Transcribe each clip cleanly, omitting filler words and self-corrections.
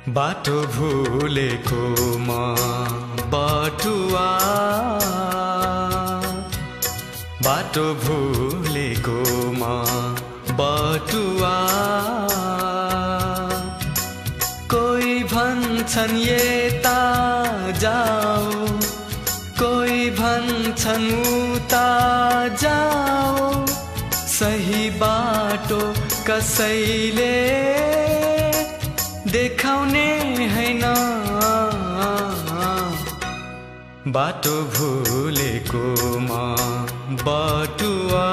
बाटो भुलेको म बटुआ, बाटो भुलेको म बटुआ। कोही भन्छन् यता जाऊ, कोही भन्छन् उता जाऊ, सही बाटो कसैले देखाउने हैन। बाटो भुलेको म बटुआ।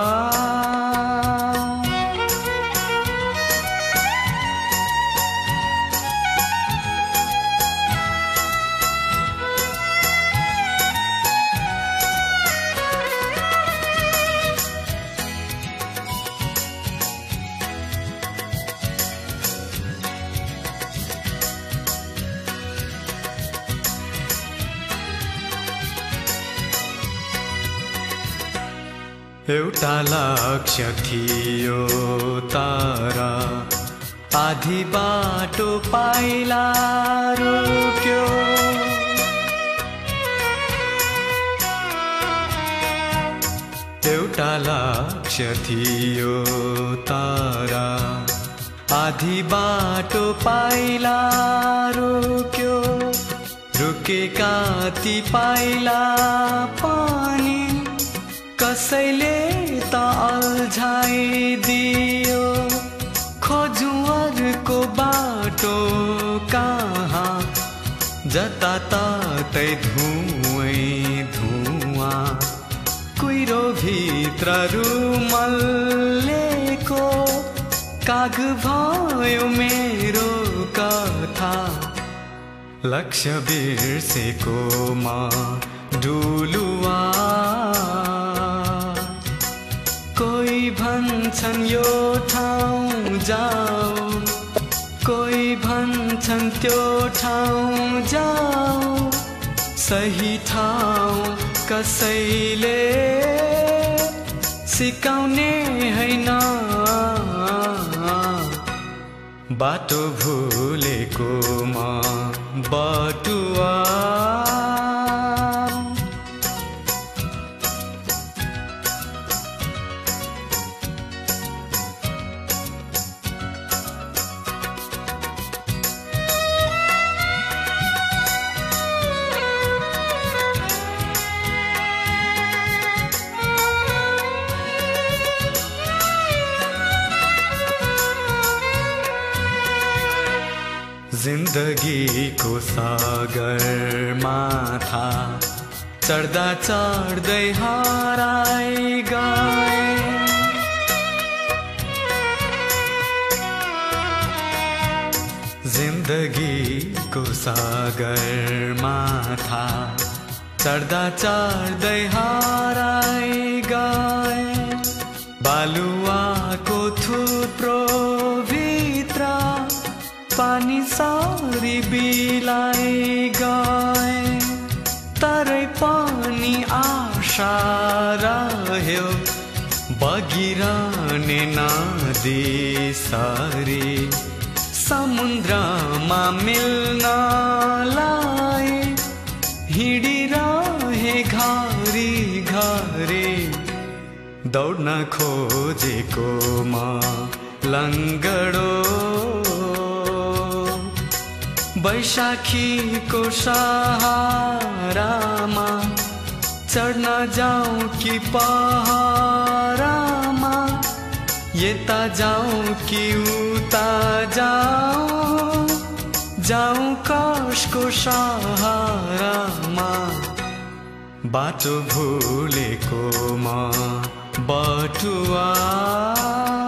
एउटा लक्ष्य थियो तर आधी बाटो पाइला रोक्यो। एउटा लक्ष्य थियो तर आधी बाटो पाइला रोक्यो। रुकेका ती पाइला पनि कसैले त अल्झाइदियो। खोजु अर्को बाटो कहाँ, जताततै धुवै धुवाँ। कुहिरो भित्र रुमल्लेको काग भयो मेरो कथा। लक्ष्य बिर्सेको म डुलुआ। कोही भन्छन् यो ठाउँ जाऊ, कोही भन्छन् त्यो ठाउँ जाऊ, सही ठाउँ कसैले सिकाउने हैन। बाटो भुलेको म बटुआ। जिन्दगीको सागर माथा चढ्दा चढ्दै हराइ गए। जिन्दगीको सागर माथा चढ्दा चढ्दै हराइ गए। बालुवाको थुप्रो भित्र पानी सारी बिलाई गए। तरै पनि आशा रह्यो बगिरहने नदी सरी। समुद्रमा मिल्नलाई हिँडिरहे घरी घरी। दौड्न खोजेको म लङ्गडो, बैशाखीको सहारामा चढ्न जाऊँ कि पहाडमा। यता जाऊँ कि उता जाऊँ, जाऊँ कसको सहारामा। बाटो भुलेको म बटुआ।